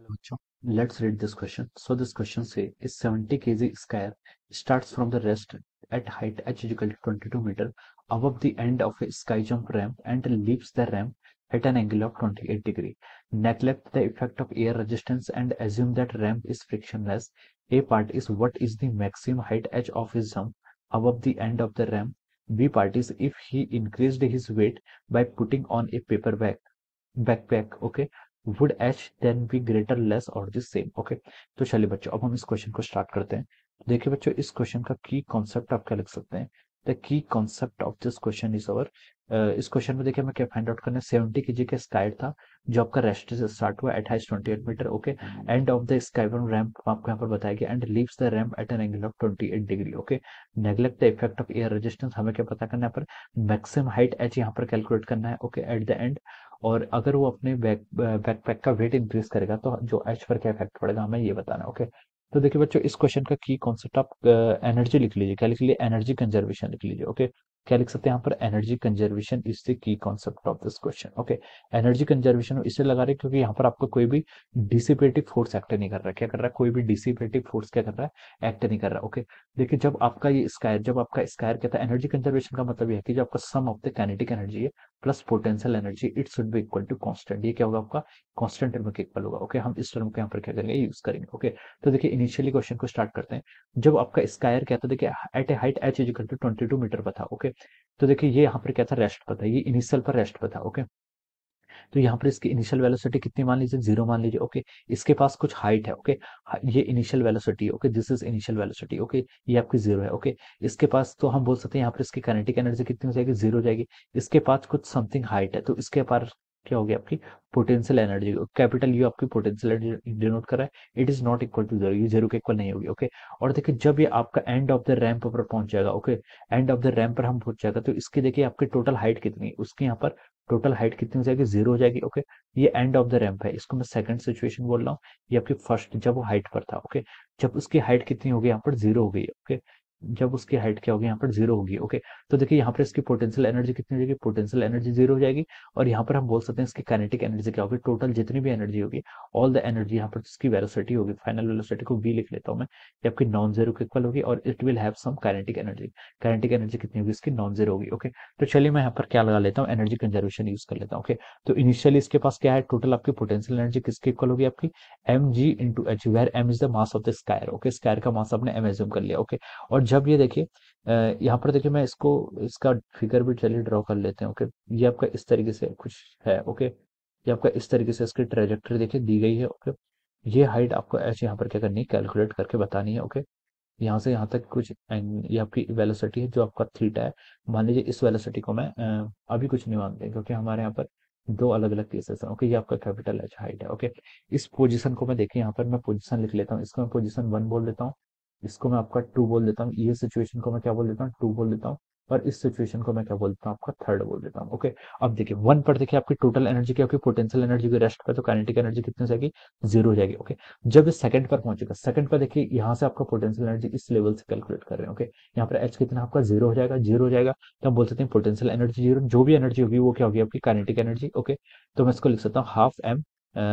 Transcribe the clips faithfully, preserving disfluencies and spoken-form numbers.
Hello, bachcho. Let's read this question. So this question say is seventy kilograms square starts from the rest at height h is equal to twenty-two meter above the end of a sky jump ramp and leaves the ramp at an angle of twenty-eight degree. Neglect the effect of air resistance and assume that ramp is frictionless. A part is what is the maximum height h of his jump above the end of the ramp. B part is if he increased his weight by putting on a paper bag backpack. Okay would H then be greater less और the same. Okay तो चलिए बच्चों अब हम इस question को start करते हैं. देखिए बच्चों इस क्वेश्चन का की कॉन्सेप्ट आप क्या लिख सकते हैं. The key concept of this question is our. इस क्वेश्चन में देखिए हमें क्या फाइंड आउट करना है. सेवेंटी केजी का स्काई था जो आपका रेस्ट से स्टार्ट हुआ at height twenty eight metre. Okay end of the sky one ramp आपको यहाँ पर बताया गया and leaves the ramp at an angle of twenty eight degree. Okay neglect the effect of air resistance. हमें क्या पता करना है पर मैक्सिमम हाइट एच यहाँ पर कैलकुलेट करना है. ओके एट द एंड और अगर वो अपने बैक बैकपैक का वेट इंक्रीज करेगा तो जो एच पर क्या इफेक्ट पड़ेगा हमें ये बताना है. ओके तो देखिए बच्चों इस क्वेश्चन का की कॉन्सेप्ट आप एनर्जी लिख लीजिए. क्या लिख लीजिए एनर्जी कंजर्वेशन लिख लीजिए. ओके क्या लिख सकते हैं यहाँ पर energy conservation is the key concept of this question. Okay energy conservation इसलिए लगा रहे हैं क्योंकि यहाँ पर आपका कोई भी डिसिपेटिव फोर्स एक्ट नहीं कर रहा है. क्या कर रहा है कोई भी डिसिपेटिव फोर्स क्या कर रहा है एक्ट नहीं कर रहा. ओके देखिए जब आपका ये स्कायर जब आपका स्कायर कहता है एनर्जी कंजर्वेशन का मतलब ये है कि जो आपका sum of the kinetic energy है plus potential energy it should be equal to constant. ये क्या होगा आपका कांस्टेंट टर्म के इक्वल होगा. ओके हम इस टर्म को यहाँ पर क्या करेंगे यूज करेंगे. ओके तो देखिए इनिशियली क्वेश्चन को स्टार्ट करते हैं. जब आपका स्कायर क्या था देखिए at a height H is equal to twenty two metre पर था. ओके तो देखिए ये यहाँ पर क्या था रेस्ट पर था. ये इनिशियल पर रेस्ट पर था. ओके तो यहाँ पर इसकी इनिशियल वेलोसिटी कितनी मान लीजिए जीरो मान लीजिए. ओके इसके पास कुछ हाइट है. ओके ये इनिशियल वेलोसिटी है. Okay this is initial velocity. Okay ये आपकी जीरो है. ओके इसके पास तो हम बोल सकते हैं यहाँ पर इसकी काइनेटिक एनर्जी कितनी हो जाएगी जीरो हो जाएगी. इसके पास कुछ समथिंग हाइट है तो इसके पास क्या होगी आपकी पोटेंशियल एनर्जी. कैपिटल यू आपकी पोटेंशियल एनर्जी डिनोट कर रहा है. It is not equal to zero. ये जीरो के इक्वल नहीं होगी. ओके और देखिए जब ये आपका एंड ऑफ द रैंप पर पहुंच जाएगा. Okay end of the ramp पर हम पहुंच जाएगा तो इसकी देखिए आपकी टोटल हाइट कितनी है. उसकी यहाँ पर टोटल हाइट कितनी हो जाएगी जीरो हो जाएगी. ओके ये एंड ऑफ द रैंप है. इसको मैं सेकंड सिचुएशन बोल रहा हूँ. ये आपकी फर्स्ट जब वो हाइट पर था. ओके जब उसकी हाइट कितनी होगी यहाँ पर जीरो हो गई. ओके जब उसकी हाइट क्या होगी यहाँ पर जीरो होगी. ओके तो देखिए यहाँ पर इसकी पोटेंशियल एनर्जी कितनी हो जाएगी पोटेंशियल एनर्जी जीरो हो जाएगी. और यहाँ पर हम बोल सकते हैं इसकी काइनेटिक एनर्जी क्या होगी टोटल जितनी भी एनर्जी होगी ऑल द एनर्जी यहाँ पर इसकी वेलोसिटी होगी. फाइनल वेलोसिटी को वी लिख लेता हूँ मैं. ये आपकी नॉन जीरो के इक्वल होगी और it will have some kinetic energy. Kinetic energy कितनी होगी इसकी नॉन जीरो होगी. ओके तो चलिए मैं यहाँ पर क्या लगा लेता हूँ एनर्जी कंजर्वेशन यूज कर लेता हूँ. ओके तो इनिशियली इसके पास क्या है टोटल आपकी पोटेंशियल एनर्जी किसके इक्वल होगी आपकी M G into H where M is the mass of the skier. Okay skier का मास आपने एम एज्यूम कर लिया. ओके और जब ये देखिए यहाँ पर देखिए मैं इसको इसका फिगर भी चलिए ड्रॉ कर लेते हैं. ओके ये आपका इस तरीके से कुछ है. ओके ये आपका इस तरीके से इसकी ट्रेजेक्टरी देखिए दी गई है. ओके ये हाइट आपको ऐसे यहाँ पर क्या करनी है कैलकुलेट करके बतानी है. ओके यहाँ से यहाँ तक कुछ ये आपकी वेलोसिटी है जो आपका थीटा है. मान लीजिए इस वेलोसिटी को मैं अ, अभी कुछ नहीं मानते क्योंकि हमारे यहाँ पर दो अलग अलग केसेस हैं. ओके ये आपका कैपिटल एच हाइट है. ओके इस पोजीशन को मैं देखिए यहाँ पर मैं पोजीशन लिख लेता हूँ. इसको मैं पोजीशन वन बोल देता हूँ. इसको मैं आपका टू बोल देता हूँ. ये सिचुएशन को मैं क्या बोल देता हूँ टू बोल देता हूँ. और इस सिचुएशन को मैं क्या बोलता हूँ आपका थर्ड बोल देता हूँ. ओके अब देखिए वन पर देखिए आपकी टोटल एनर्जी क्या होगी पोटेंशियल एनर्जी की रेस्ट पर तो काइनेटिक एनर्जी कितनी हो जाएगी जीरो हो जाएगी. ओके जब इस सेकंड पर पहुंचेगा सेकंड पर देखिए यहाँ से आपका पोटेंशियल एनर्जी इस लेवल से कैलकुलेट कर रहे हैं. ओके यहाँ पर एच कितना आपका जीरो हो जाएगा जीरो हो जाएगा तो हम बोल सकते हैं पोटेंशियल एनर्जी जीरो. जो भी एनर्जी होगी वो क्या होगी आपकी काइनेटिक एनर्जी. ओके तो मैं इसको लिख सकता हूँ हाफ एम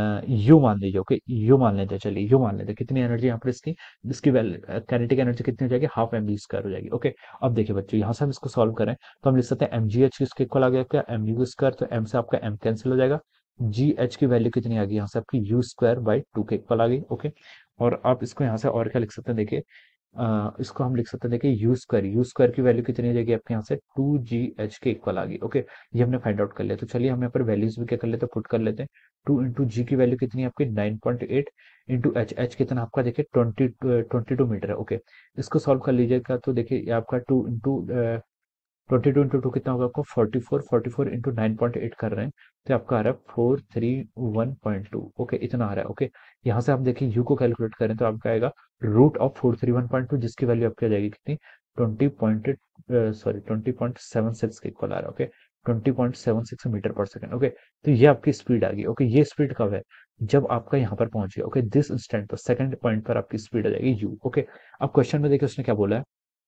यू मान लीजिए. ओके यू मान लेते हैं चलिए यू मान लेते हैं कितनी एनर्जी यहाँ पर इसकी इसकी काइनेटिक एनर्जी कितनी हो जाएगी हाफ एम बी स्क्वायर हो जाएगी. ओके अब देखिए बच्चों यहाँ से हम इसको सॉल्व करें तो हम लिख सकते हैं एम जी एच किसके इक्वल आ गया क्या एम यू स्क्वायर. तो एम से आपका एम कैंसिल हो जाएगा. जी एच की वैल्यू कितनी आ गई यहाँ से आपकी यू स्क्वायर बाई टू के इक्वल आ गई. ओके और आप इसको यहाँ से और क्या लिख सकते हैं देखिए अ, इसको हम लिख सकते हैं देखिए यू स्क्वायर यू स्क्वायर की वैल्यू कितनी हो जाएगी आपके यहाँ से टू जी एच के इक्वल आ गई. ओके ये हमने फाइंड आउट कर लिया. तो चलिए हम यहाँ पर वैल्यूज भी क्या कर लेते हैं पुट कर लेते हैं. टू इंटू जी की वैल्यू कितनी है आपकी nine point eight into H H कितना आपका देखिए ट्वेंटी ट्वेंटी टू मीटर है. ओके इसको सॉल्व कर लीजिएगा तो देखिए ये आपका two into twenty two into two कितना होगा आपको forty four forty four into nine point eight कर रहे हैं तो आपका आ रहा है four three one point two. Okay इतना आ रहा है. ओके यहाँ से आप देखिए यू को कैलकुलेट करें तो आपका आएगा root of four three one point two जिसकी वैल्यू आपकी आ जाएगी कितनी twenty point sorry twenty point seven six के इक्वल आ रहा है. Okay twenty point seven six metre per second. Okay तो ये आपकी स्पीड आ गई. ओके ये स्पीड कब है जब आपका यहाँ पर पहुंचे. ओके दिस इंस्टेंट पर सेकंड पॉइंट पर आपकी स्पीड आ जाएगी यू. ओके अब क्वेश्चन में देखिए उसने क्या बोला है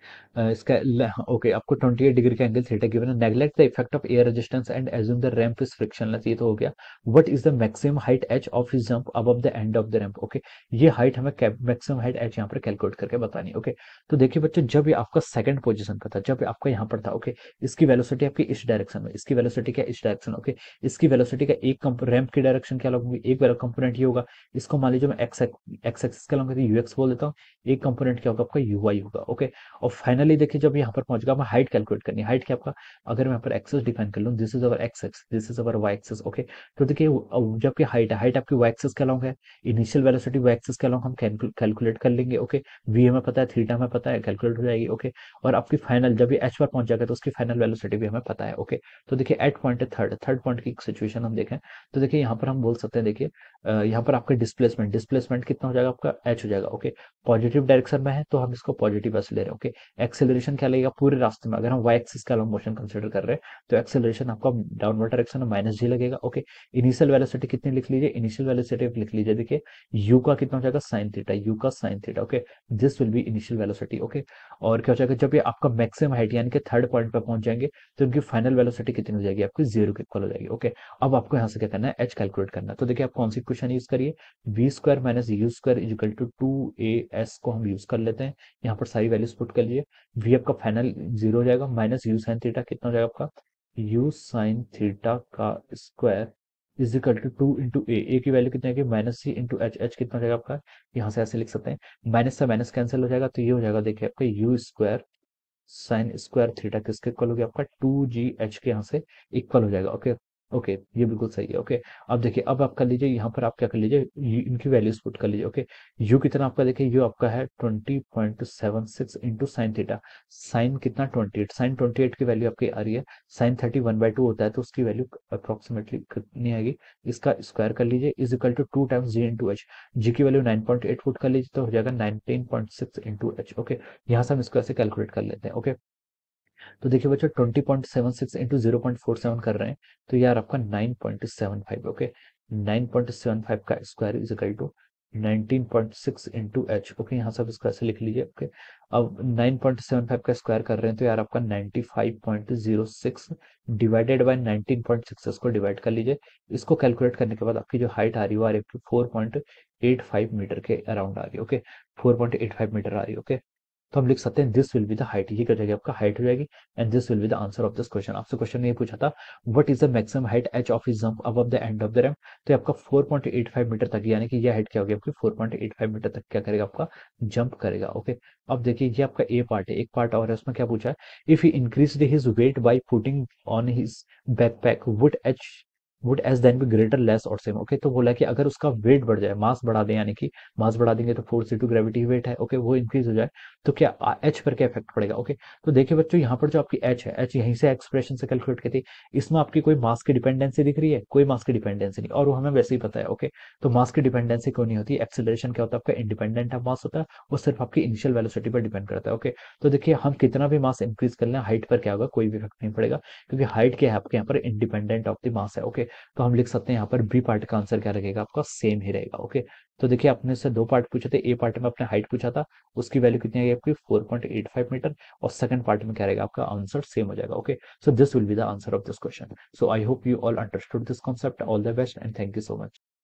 अ, इसका ओके आपको ट्वेंटी एट डिग्री का एंगल थीटा गिवन है। Neglect the effect of air resistance and assume the ramp is frictionless, ये तो हो गया। What is the maximum height H of his jump above the end of the ramp, okay ये height हमें maximum height H यहाँ पर calculate करके बतानी है। ओके तो देखिए बच्चों, जब ये आपका सेकंड पोजीशन पर था, जब ये आपका यहाँ पर था, ओके इसकी वेलोसिटी आपकी इस डायरेक्शन में, इसकी वेलोसिटी क्या इस डायरेक्शन, ओके इसकी वेलोसिटी का एक रैंप की डायरेक्शन क्या होगी, एक कंपोनेंट ये होगा। इसको मान लीजिए मैं एक्स एक्स एक्सिस का लूंगा, यूएक्स बोल देता हूँ। एक कंपोनेंट क्या होगा आपका यूवाई होगा। ओके और फाइनली देखिए जब यहाँ पर पहुंच गया, मैं हाइट कैलकुलेट करनी है। हाइट क्या आपका, अगर मैं यहाँ पर एक्सेस डिफाइन कर लूँ, this is our X X, this is our Y axis. Okay तो देखिए वो- जब की हाइट है, हाइट आपकी वाई एक्सेस का लॉन्ग है, इनिशियल वेलोसिटी वाई एक्सेस का लॉन्ग हम कैलकुलेट कर लेंगे। ओके वी हमें पता है, थीटा हमें पता है, कैलकुलेट हो जाएगी। ओके और आपकी फाइनल जब ये एच पर पहुंच जाएगा तो उसकी फाइनल वेलोसिटी भी हमें पता है। ओके तो देखिए at point third third point की सिचुएशन हम देखें तो देखिए यहाँ पर हम बोल सकते हैं, देखिए अ, यहाँ पर आपका डिस्प्लेसमेंट डिस्प्लेसमेंट कितना हो जाएगा आपका, एच हो जाएगा। ओके पॉजिटिव डायरेक्शन में है तो हम इसको पॉजिटिव एस ले रहे हैं। ओके एक्सेलरेशन क्या लगेगा पूरे रास्ते में, अगर हम वाई एक्सिस का लॉन्ग मोशन कंसिडर कर रहे हैं तो एक्सेलरेशन आपका डाउनवर्ड डायरेक्शन में माइनस जी लगेगा। ओके इनिशियल वेलोसिटी कितनी लिख लीजिए, इनिशियल वेलोसिटी लिख लीजिए, देखिए यू का कितना हो जाएगा साइन थीटा, यू का sine theta. Okay this will be initial velocity. Okay और क्या हो जाएगा, जब ये आपका मैक्सिमम हाइट यानी कि थर्ड पॉइंट पर पहुंच जाएंगे तो इनकी फाइनल वेलोसिटी कितनी हो जाएगी आपकी, जीरो के इक्वल हो जाएगी। ओके अब आपको यहाँ से क्या करना है, एच कैलकुलेट करना है। तो देखिए आप कौन सी क्वेश्चन यूज करिए, V square minus U square is equal to two A S को हम यूज कर लेते हैं। यहाँ पर सारी वैल्यूज पुट कर लीजिए, वी आपका फाइनल जीरो हो जाएगा, माइनस यू साइन थीटा कितना हो जाएगा आपका, यू साइन थीटा का square is equal to two into A, A की वैल्यू कितनी आएगी minus C into H, H कितना हो जाएगा आपका, यहाँ से ऐसे लिख सकते हैं, माइनस से माइनस कैंसिल हो जाएगा तो ये हो जाएगा देखिए आपका U square sine square theta किसके इक्वल हो गया आपका, टू जी एच के यहाँ से इक्वल हो जाएगा। ओके ओके ये बिल्कुल सही है। ओके अब देखिए अब आप कर लीजिए, यहाँ पर आप क्या कर लीजिए, यू- इनकी वैल्यूज पुट कर लीजिए। ओके यू कितना आपका, देखिए यू आपका है twenty point seven six into sine theta, sine कितना twenty eight, sine twenty eight की वैल्यू आपकी आ रही है, sine thirty one by two होता है तो उसकी वैल्यू अप्रोक्सीमेटली कितनी आएगी, इसका स्क्वायर कर लीजिए is equal to two times G into H, G की value nine point eight put कर लीजिए तो हो जाएगा nineteen point six into H. Okay यहाँ से हम इसको ऐसे कैलकुलेट कर लेते हैं। ओके तो देखिए बच्चों twenty point seven six into zero point four seven कर रहे हैं तो यार आपका nine point seven five. Okay nine point seven five का square is equal to nineteen point six into H. Okay यहाँ से आप इसको ऐसे लिख लीजिए। ओके अब नाइन पॉइंट सेवन फाइव का स्क्वायर कर रहे हैं तो यार आपका ninety five point zero six divided by nineteen point six, इसको डिवाइड कर लीजिए। इसको कैलकुलेट करने के बाद आपकी जो हाइट आ रही है वो आ रही है four point eight five metre के अराउंड आ रही है। Okay four point eight five metre आ रही है। ओके तो हम लिख सकते हैं this will be the height, ये क्या हो जाएगी आपका हाइट हो जाएगी, and this will be the answer of this question. आपसे क्वेश्चन ने ये पूछा था what is the maximum height H of his jump above the end of the ramp, तो ये आपका four point eight five metre तक, यानी कि ये हाइट क्या होगी आपकी four point eight five metre तक क्या करेगा आपका जंप करेगा। ओके अब देखिए ये आपका ए पार्ट है, एक पार्ट और है उसमें क्या पूछा है, if he increase his weight by putting on his backpack would H would S then be greater less और सेम। ओके तो बोला कि अगर उसका वेट बढ़ जाए, मास बढ़ा दें, यानी कि मास बढ़ा देंगे तो फोर्स इंटू ग्रेविटी वेट है, ओके वो इंक्रीज हो जाए तो क्या एच पर क्या इफेक्ट पड़ेगा। ओके तो देखिए बच्चों यहाँ पर जो आपकी एच है, एच यहीं से एक्सप्रेशन से कैलकुलेट की थी, इसमें आपकी कोई मास की डिपेंडेंसी दिख रही है, कोई मास की डिपेंडेंसी नहीं, और वो हमें वैसे ही पता है। ओके तो मास की डिपेंडेंसी क्यों नहीं होती, एक्सेलरेशन क्या होता है आपका इंडिपेंडेंट ऑफ मास होता है, वो सिर्फ आपकी इनिशियल वेलोसिटी पर डिपेंड करता है। ओके तो देखिए हम कितना भी मास इंक्रीज कर लें, हाइट पर क्या होगा, कोई भी इफेक्ट नहीं पड़ेगा, क्योंकि हाइट क्या है आपके यहाँ पर इंडिपेंडेंट ऑफ द मास है। ओके तो हम लिख सकते हैं यहाँ पर बी पार्ट का आंसर क्या रहेगा आपका, सेम ही रहेगा। ओके तो देखिए आपने से दो पार्ट पूछे थे, ए पार्ट में आपने हाइट पूछा था, उसकी वैल्यू कितनी आएगी आपकी four point eight five metre, और सेकंड पार्ट में क्या रहेगा आपका आंसर सेम हो जाएगा। Okay so this will be the answer of this question. So I hope you all understood this concept, all the best and thank you so much.